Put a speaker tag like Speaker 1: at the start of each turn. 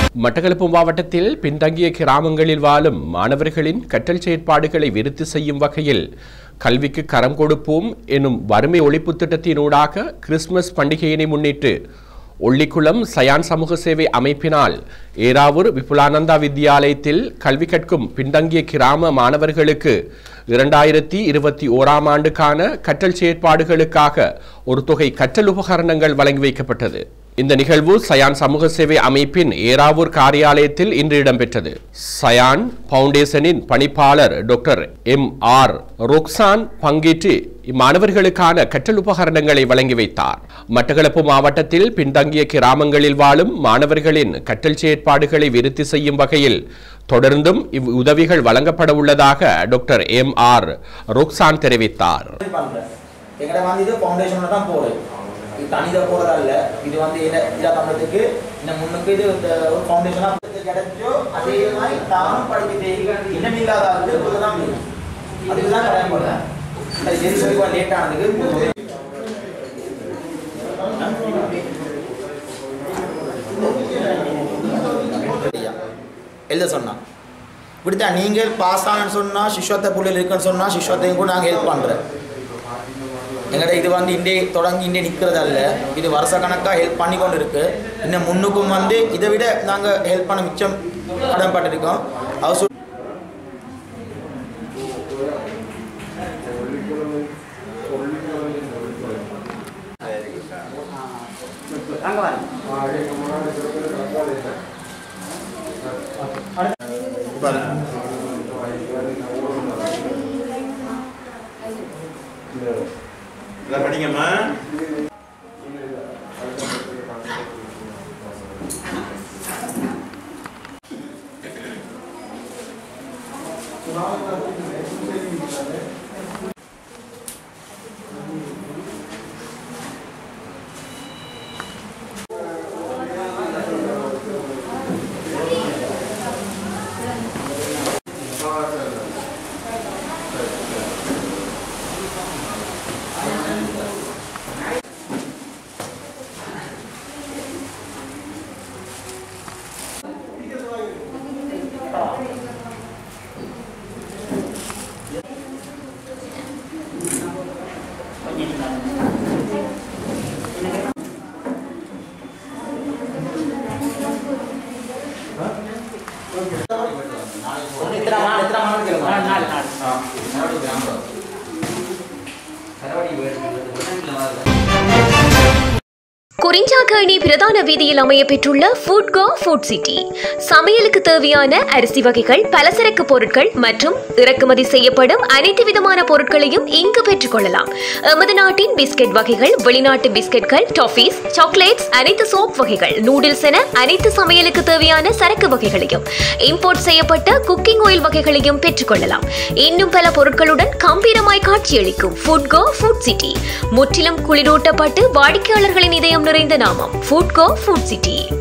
Speaker 1: மட்டக்களப்பு மாவட்டத்தில் பின்தங்கிய கிராமங்களில் வாழும் மாணவர்களின் கற்றல் செயற்பாடுகளை விருத்தி செய்யும் வகையில் கல்விக்கு கரம் கொடுப்போம் எனும் வறுமை ஒழிப்பு திட்டத்தினூடாக கிறிஸ்துமஸ் பண்டிகையினை முன்னிட்டு ஒல்லிக்குளம் சயான் சமூக சேவை அமைப்பினால் ஏராவூர் விபுலானந்தா வித்தியாலயத்தில் கல்வி கற்கும் பின்தங்கிய கிராம மாணவர்களுக்கு 2021ஆம் ஆண்டுக்கான கற்றல் செயற்பாடுகளுக்காக ஒரு தொகை கற்றல் உபகரணங்கள் வழங்கி வைக்கப்பட்டது. இந்த நிகழ்வு சயான் சமூக சேவை அமைப்பின் ஏராவூர் காரியாலயத்தில் இன்று இடம்பெற்றது. சயான் பவுண்டேஷனின் பணிப்பாளர் டாக்டர் M.R. ரோக்சான் பங்கேற்று இம்மாணவர்களுக்கான கற்றல் உபகரணங்களை வழங்கி வைத்தார். மட்டக்களப்பு மாவட்டத்தில் பின்தங்கிய கிராமங்களில் வாழும் மாணவர்களின் கற்றல் செயற்பாடுகளை விருத்தி செய்யும் வகையில் தொடர்ந்தும் இவ்வுதவிகள் வழங்கப்பட உள்ளதாக டாக்டர் M.R. ரோக்சான் தெரிவித்தார்.
Speaker 2: தனியாக போகிறதா இல்லை, இது வந்து எல்லா தமிழத்துக்கு இந்த முன்னுக்கு இது ஒரு ஃபவுண்டேஷனாக கிடைச்சோ அதே மாதிரி தானும் படிக்கிட்டு இன்னும் இல்லாத ஆளுக்கு தான் வேணும். அதுக்கு தான் கடன் போடுறேன். அது எது சொல்லி லேட் ஆனதுக்கு எழுத சொன்னான். இப்படித்தான் நீங்கள் பாஸ் ஆனன்னு சொன்னால் சிஸ்வத்தை புள்ளியில் இருக்குன்னு சொன்னால் சிஸ்வத்தையும் கூட நாங்கள் ஹெல்ப் பண்ணுறேன். எங்கள்கிட்ட இது வந்து இன்றைய தொடங்கி இன்றைய நிற்கிறதல்ல, இது வருஷ கணக்காக ஹெல்ப் பண்ணி கொண்டு இருக்கு. இன்னும் முன்னுக்கும் வந்து இதை விட நாங்கள் ஹெல்ப் பண்ண மிச்சம் கடன்பட்டிருக்கோம்.
Speaker 3: படிங்கம்மா.
Speaker 4: குறிஞ்சாக்கேணி பிரதான வீதியில் அமைய பெற்றுள்ள ஃபுட்கோ ஃபுட் சிட்டி சமையலுக்கு தேவையான அரிசி வகைகள், பலசரக்கு பொருட்கள் மற்றும் இறக்குமதி செய்யப்படும் அனைத்து விதமான பொருட்களையும் இங்கு பெற்றுக் கொள்ளலாம். எமது நாட்டின் பிஸ்கெட் வகைகள், வெளிநாட்டு பிஸ்கெட்கள், டாஃபீஸ், சாக்லேட்ஸ், அனைத்து சோப் வகைகள், நூடுல்ஸ் என அனைத்து சமையலுக்கு தேவையான சரக்கு வகைகளையும், இம்போர்ட் செய்யப்பட்ட குக்கிங் ஆயில் வகைகளையும் பெற்றுக் கொள்ளலாம். இன்னும் பல பொருட்களுடன் கம்பீரமாய் காட்சியளிக்கும் ஃபுட்கோ ஃபுட் சிட்டி முற்றிலும் குளிரூட்டப்பட்டு வாடிக்கையாளர்களின் இதயம் நிறைந்த நாமம் ஃபுட்கோ ஃபுட் சிட்டி.